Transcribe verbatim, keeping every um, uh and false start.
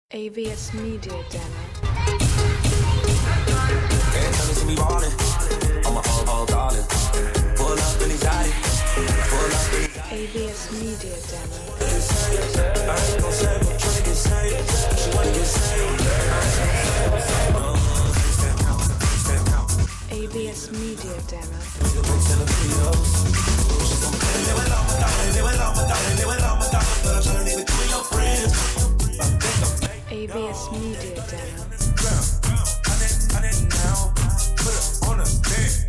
A V S Media Demo. Every time you see me ballin', I'm a whole, whole ballin'. Pull up in exotic, pull up in exotic. A V S Media Demo. I ain't gon' say, but tryna get saved. She wanna get saved. A V S Media Demo. A V S Media Demo. Now, put it on the bed.